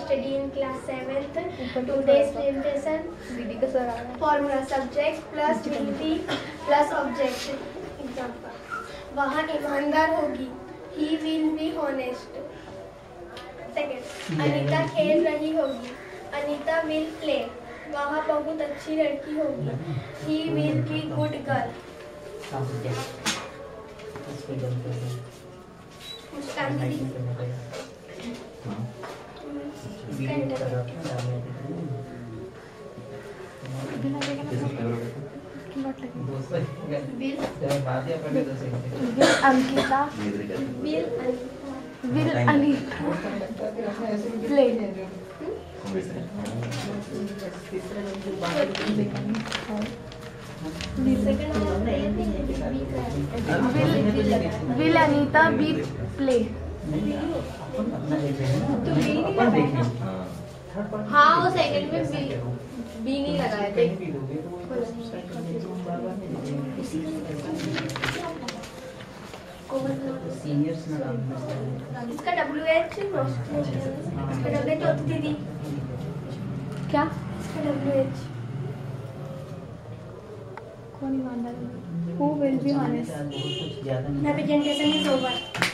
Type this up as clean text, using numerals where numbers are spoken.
study in class 7th. Today's presentation. Formula subject plus will be plus object. Example. वहाँ ईमानदार होगी. He will be honest. Second. Anita खेल रही होगी. Anita will play. वहाँ बहुत अच्छी लड़की होगी. He will be good girl. Muskaan दीदी. Ankita will Anita play will Anita be play. हाँ वो सेकंड में बी नहीं लगाया थे. इसका WH इसका WH दीदी क्या इसका WH कौन ईमानदार? Who will be honest? My presentation is over.